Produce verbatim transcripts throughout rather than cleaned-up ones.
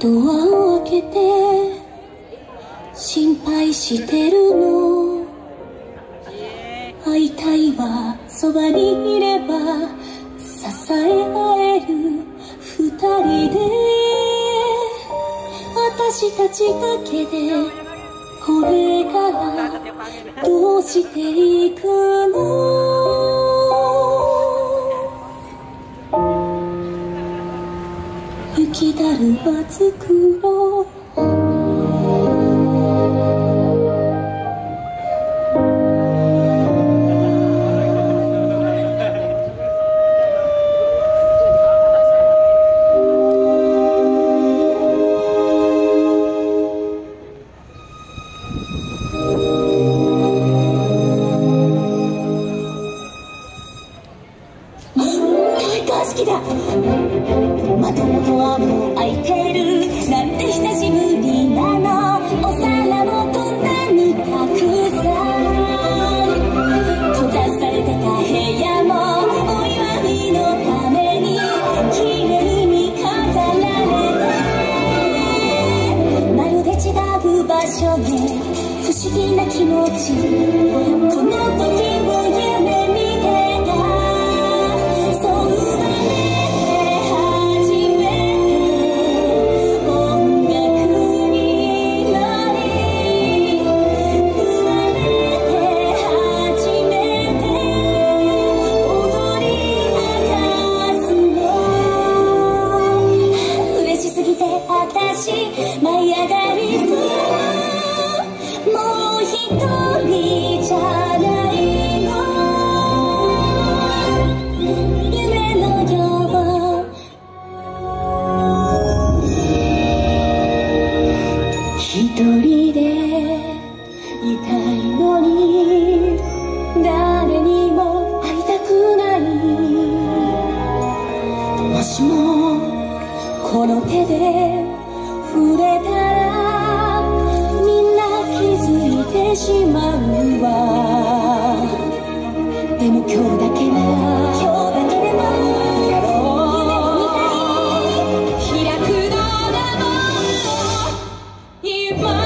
ドアを開けて心配してるの。会いたいわ、そばにいれば支え合える二人で、私たちだけでこれからどうしていくの。雪だるま作ろう。好きだ。窓のドアも開いてるなんて久しぶりなの。お皿もこんなにたくさん。閉ざされてた部屋もお祝いのために綺麗に飾られて、まるで違う場所で不思議な気持ち。この時を夢見てた。そう舞い上がりそう。もう一人じゃないの。夢のよう。一人でいたいのに誰にも会いたくない。もしもこの手で触れたらみんな気づいてしまうわ。でも今日だけは今日だけでもやろう。夢を見たい開くのだもん今。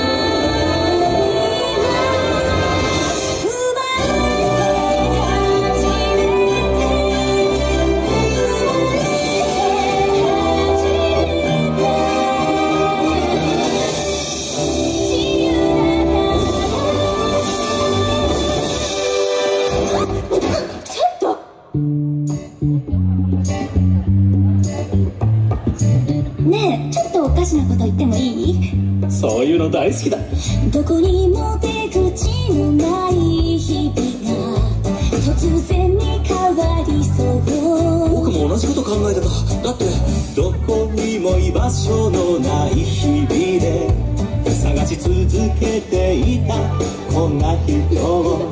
ねえ、ちょっとおかしなこと言ってもいい？ そういうの大好きだ。 どこにも出口のない日々が突然に変わりそう。 僕も同じこと考えてた。だってどこにも居場所のない日々で探し続けていたこんな人を